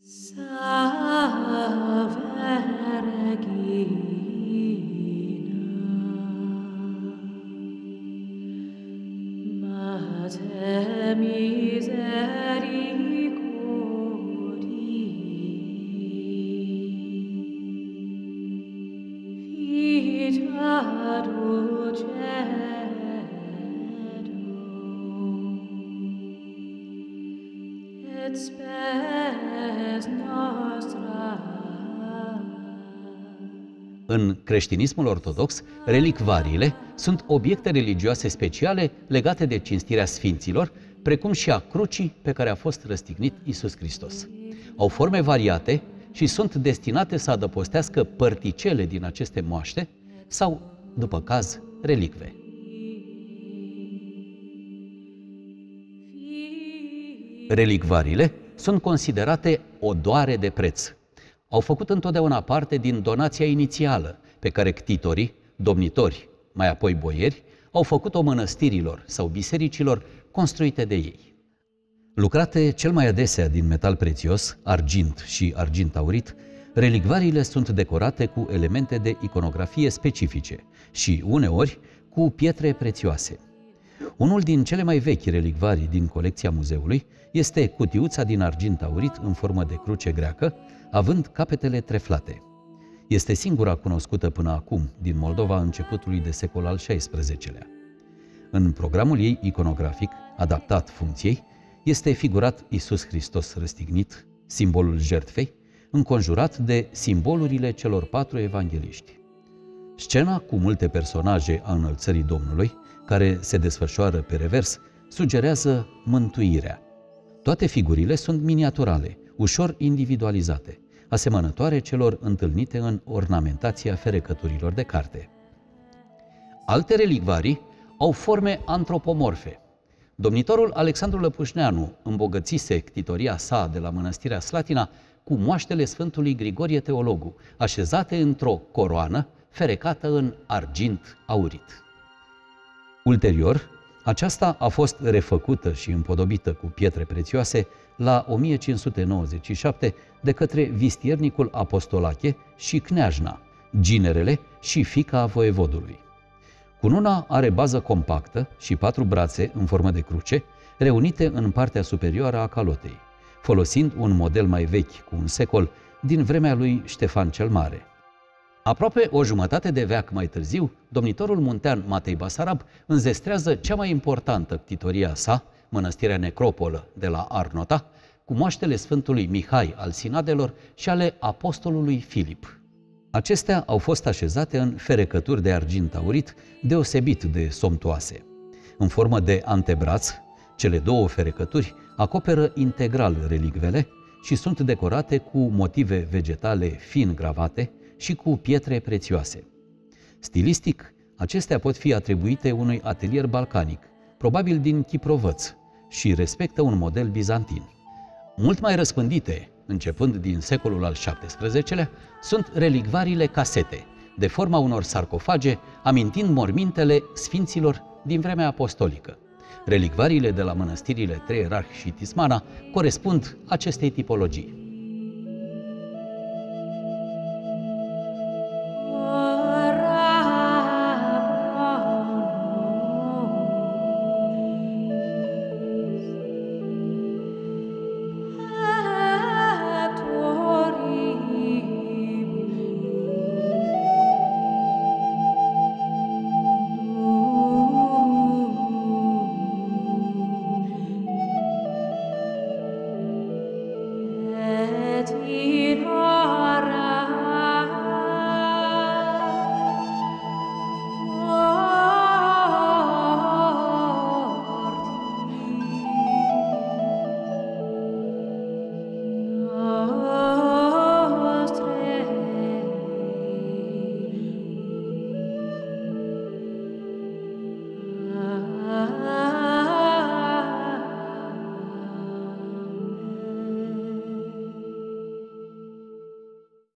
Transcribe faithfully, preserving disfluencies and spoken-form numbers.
În creștinismul ortodox, relicvariile sunt obiecte religioase speciale legate de cinstirea sfinților, precum și a crucii pe care a fost răstignit Iisus Hristos. Au forme variate și sunt destinate să adăpostească părticele din aceste moaște sau, după caz, relicve. Relicvariile sunt considerate odoare de preț. Au făcut întotdeauna parte din donația inițială pe care ctitorii, domnitori, mai apoi boieri, au făcut-o mănăstirilor sau bisericilor construite de ei. Lucrate cel mai adesea din metal prețios, argint și argint aurit, relicvariile sunt decorate cu elemente de iconografie specifice și, uneori, cu pietre prețioase. Unul din cele mai vechi relicvarii din colecția muzeului este cutiuța din argint aurit în formă de cruce greacă, având capetele treflate. Este singura cunoscută până acum din Moldova începutului de secol al șaisprezecelea. În programul ei iconografic, adaptat funcției, este figurat Iisus Hristos răstignit, simbolul jertfei, înconjurat de simbolurile celor patru evangeliști. Scena cu multe personaje a înălțării Domnului, care se desfășoară pe revers, sugerează mântuirea. Toate figurile sunt miniaturale, ușor individualizate, asemănătoare celor întâlnite în ornamentația ferecăturilor de carte. Alte relicvarii au forme antropomorfe. Domnitorul Alexandru Lăpușneanu îmbogățise ctitoria sa de la Mănăstirea Slatina cu moaștele Sfântului Grigorie Teologu, așezate într-o coroană ferecată în argint aurit. Ulterior, aceasta a fost refăcută și împodobită cu pietre prețioase la o mie cinci sute nouăzeci și șapte de către vistiernicul Apostolache și Cneajna, ginerele și fiica voievodului. Cununa are bază compactă și patru brațe în formă de cruce, reunite în partea superioară a calotei, folosind un model mai vechi cu un secol din vremea lui Ștefan cel Mare. Aproape o jumătate de veac mai târziu, domnitorul muntean Matei Basarab înzestrează cea mai importantă ctitoria sa, Mănăstirea Necropolă de la Arnota, cu moaștele Sfântului Mihai al Sinadelor și ale Apostolului Filip. Acestea au fost așezate în ferecături de argint aurit deosebit de somptuoase. În formă de antebraț, cele două ferecături acoperă integral relicvele și sunt decorate cu motive vegetale fin gravate și cu pietre prețioase. Stilistic, acestea pot fi atribuite unui atelier balcanic, probabil din Chiprovăț, și respectă un model bizantin. Mult mai răspândite, începând din secolul al șaptesprezecelea, sunt relicvariile casete, de forma unor sarcofage, amintind mormintele sfinților din vremea apostolică. Relicvariile de la mănăstirile Trei Ierarhi și Tismana corespund acestei tipologii.